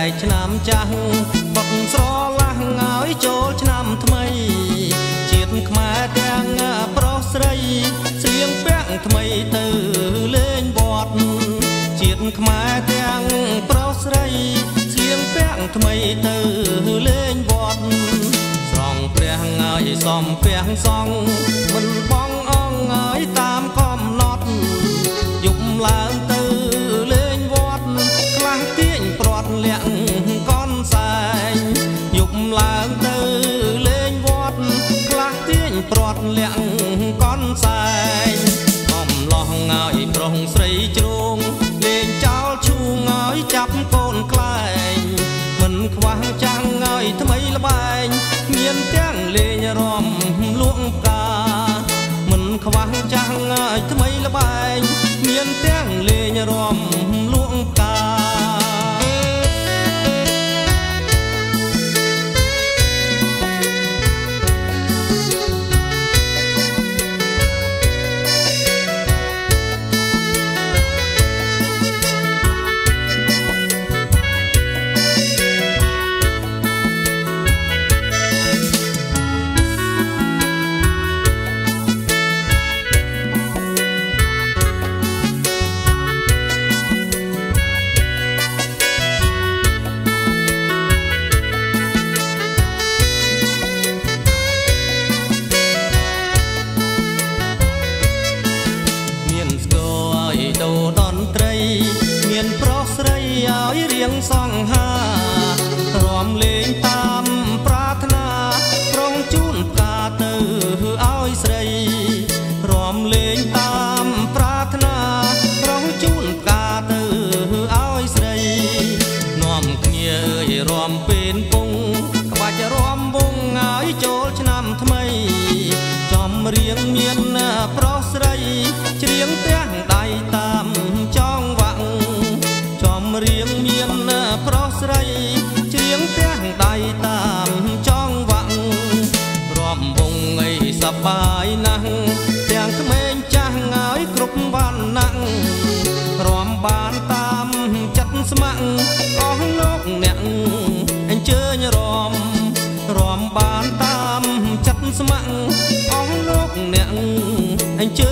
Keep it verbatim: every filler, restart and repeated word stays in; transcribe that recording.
ឆ្នាំចាស់បុកស្រឡះឲ្យចូលឆ្នាំថ្មីជាតិខ្មែរទាំងប្រុសស្រីស្រៀងពាក់ថ្មីទៅលេងវត្តជាតិខ្មែរទាំងប្រុសស្រីស្រៀងពាក់ថ្មីទៅលេងវត្តស្រង់ព្រះឲ្យសំព្រះសង្ឃមិនបងអងឲ្យតាមកំណត់យប់ឡើងទៅលេងវត្តខ្លះទាញព្រាត់លាក់កនសែងយប់ឡើងទៅលេងវត្តខ្លះទាញព្រាត់លាក់កនសែងកំឡោះឲ្យប្រុសស្រីជ្រូងលេងចោលឈូងឲ្យចាប់កូនខ្លែងមិនខ្វះចាំងឲ្យថ្មីល្បែងមានទាំងលេងរំលក់ផ្កាមិនខ្វះចាំងឲ្យថ្មីល្បែងមានទាំងលេងរំលក់ផ្កាមានប្រុសស្រីឲ្យរៀងសង្ហារំលេងតាមប្រាថ្នាប្រងជូនផ្កាទៅឲ្យស្រីរំលេងតាមប្រាថ្នាប្រងជូនផ្កាទៅឲ្យស្រីនាំគ្នាអើយរំពេលពងក្បាច់រំវងឲ្យចូលឆ្នាំថ្មីចំរៀងមានប្រុសស្រីច្រៀងទាំងដៃតាមចងវាក់ចំរៀងមានប្រុសស្រីច្រៀងទាំងដៃតាមចងវាក់រំវងឲ្យសប្បាយណាស់ទាំងក្មេងចាស់ឲ្យគ្រប់វណ្ណៈរំបានតាមចិត្តស្ម័គ្រអស់លោកអ្នកអញ្ជើញរំរំបានតាមចិត្តស្ម័គ្រអស់លោកអ្នកអញ្ជើញ